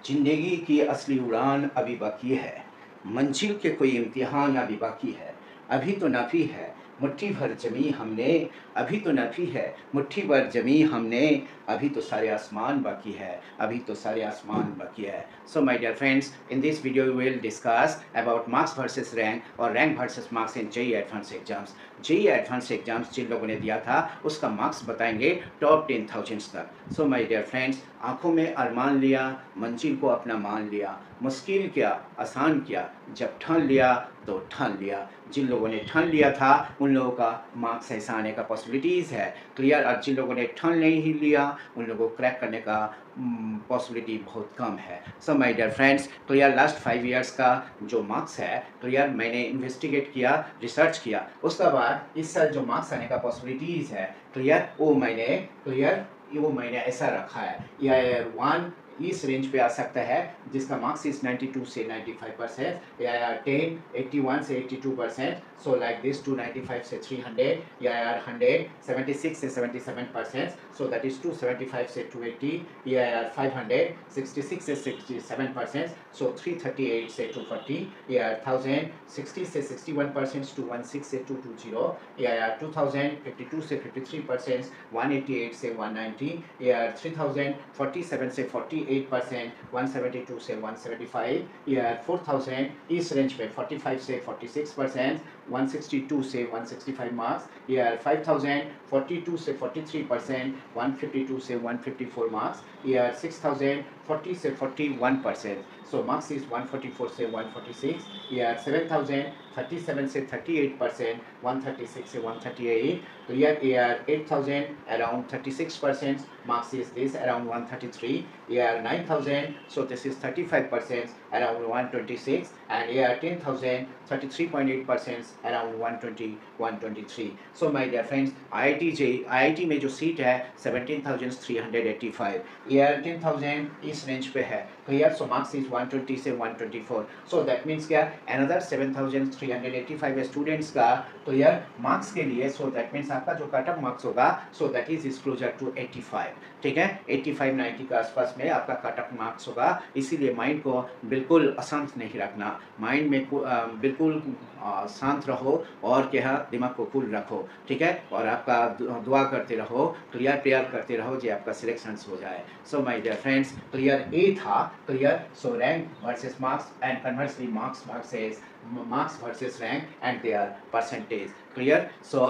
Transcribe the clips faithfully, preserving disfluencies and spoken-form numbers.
जिंदगी की असली उड़ान अभी बाकी है, मंजिल के कोई इम्तिहान अभी बाकी है। अभी तो नफ़ी है मुट्ठी भर जमी हमने, अभी तो नफ़ी है मुट्ठी भर जमी हमने, अभी तो सारे आसमान बाकी है, अभी तो सारे आसमान बाकी है। So my dear friends, in this video we will discuss about marks versus rank और rank versus marks in JEE advance exams. JEE advance exams जिन लोगों ने दिया था उसका मार्क्स बताएंगे टॉप टेन थाउजेंड्स तक। सो माय डियर फ्रेंड्स, आंखों में अरमान लिया, मंजिल को अपना मान लिया, मुश्किल क्या आसान किया, जब ठान लिया तो ठान लिया। जिन लोगों ने ठान लिया था उन लोगों का मार्क्स ऐसा आने का पॉसिबिलिटीज़ है क्लियर, और जिन लोगों ने ठान नहीं ही लिया उन लोगों को क्रैक करने का पॉसिबिलिटी बहुत कम है। So my dear friends, clear last five years का जो मार्क्स है क्लियर मैंने इन्वेस्टिगेट किया, रिसर्च किया, उसके बाद इस साल जो मार्क्स आने का पॉसिबिलिटीज़ है क्लियर वो मैंने क्लियर वो मैंने ऐसा रखा है। ईआईआर वन इस रेंज पे आ सकता है जिसका मार्क्स इज बानवे से पचानवे परसेंट, ईआईआर टेन इक्यासी से बयासी percent, so like this two ninety five से थ्री हंड्रेड, ईआईआर हंड्रेड छिहत्तर से सतहत्तर percent, so that is two seventy five से two eighty, AIR five hundred छियासठ से सड़सठ percent, so three thirty eight से two forty, AIR thousand sixty से sixty one percent, two sixteen से two twenty, AIR two thousand fifty two से fifty three percent, one eighty eight से one ninety, EIR three thousand forty seven से forty eight percent, one seventy two से one seventy five, AIR four thousand इस range पे forty five से forty six percent, one sixty two से one sixty five marks, AIR five thousand forty two से forty three percent, one fifty two से one fifty four marks, AIR six thousand forty से forty one percent, so marks is one forty-four से one forty-six, EIR seven thousand thirty seven से thirty eight percent, one thirty six से one thirty eight, clear AIR eight thousand around thirty six percent, marks is this around one thirty-three, AIR nine thousand, so this is thirty five percent around one twenty-six, and AIR ten thousand thirty three point eight percent around one twenty one twenty-three. So my dear friends, I I T J I I T में जो seat है seventeen thousand three hundred eighty five, AIR ten thousand इस range पे है clear, so marks is one twenty से one twenty-four, so that means क्या another seven thousand three hundred eighty five students का clear marks के लिए, so that means आपका जो कट ऑफ मार्क्स होगा so that is is closer to eighty five, ठीक है, एटी फाइव नाइन्टी के आसपास में आपका कट ऑफ मार्क्स होगा। इसीलिए माइंड को बिल्कुल अशांत नहीं रखना, माइंड में बिल्कुल शांत रहो और क्या दिमाग को कूल रखो, ठीक है, और आपका दुआ करते रहो, क्लियर प्रेयर करते रहो कि आपका सिलेक्शन हो जाए। So my dear friends, clear ए था clear, so rank versus marks and conversely marks versus marks versus rank and there percentage clear. So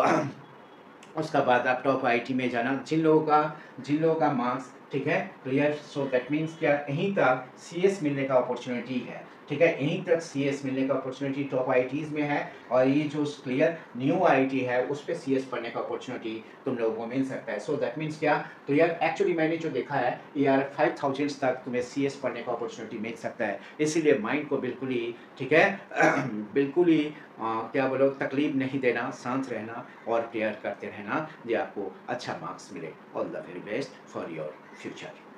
उसका बाद आप टॉप आई आई टी में जाना, जिन लोगों का जिन लोगों का मार्क्स ठीक है क्लियर, सो दैट मीन्स क्या यहीं तक सी एस मिलने का अपॉर्चुनिटी है, ठीक है, यहीं तक सी एस मिलने का opportunity top I I Ts में है, और ये जो clear new I I T है उस पर सी एस पढ़ने का अपॉर्चुनिटी तुम लोगों को मिल सकता है। सो दैट मीन्स क्या क्लियर, एक्चुअली मैंने जो देखा है यार फाइव थाउजेंड तक तुम्हें सी एस पढ़ने का अपॉर्चुनिटी मिल सकता है। इसीलिए माइंड को बिल्कुल ही ठीक है बिल्कुल ही आ, क्या बोलो तकलीफ नहीं देना, शांत रहना और प्रेयर करते रहना, ये आपको अच्छा मार्क्स मिले। All the very best for your future.